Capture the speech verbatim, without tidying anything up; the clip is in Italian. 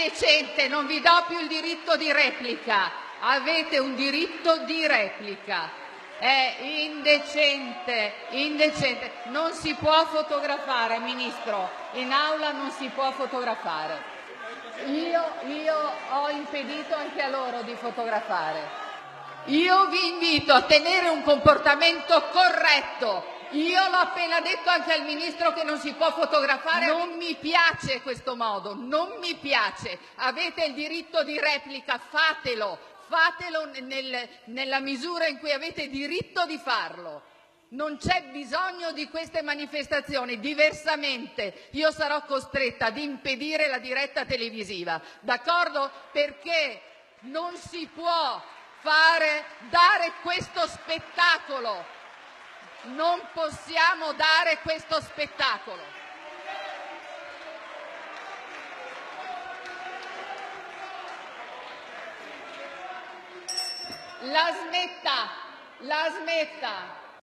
indecente, non vi do più il diritto di replica. Avete un diritto di replica. È indecente, indecente. Non si può fotografare, Ministro. In aula non si può fotografare. Io, io ho impedito anche a loro di fotografare. Io vi invito a tenere un comportamento corretto. Io l'ho appena detto anche al Ministro che non si può fotografare. Non mi piace questo modo, non mi piace. Avete il diritto di replica, fatelo, fatelo nel, nella misura in cui avete diritto di farlo. Non c'è bisogno di queste manifestazioni, diversamente io sarò costretta ad impedire la diretta televisiva, d'accordo? Perché non si può fare, dare questo spettacolo. Non possiamo dare questo spettacolo. La smetta, la smetta.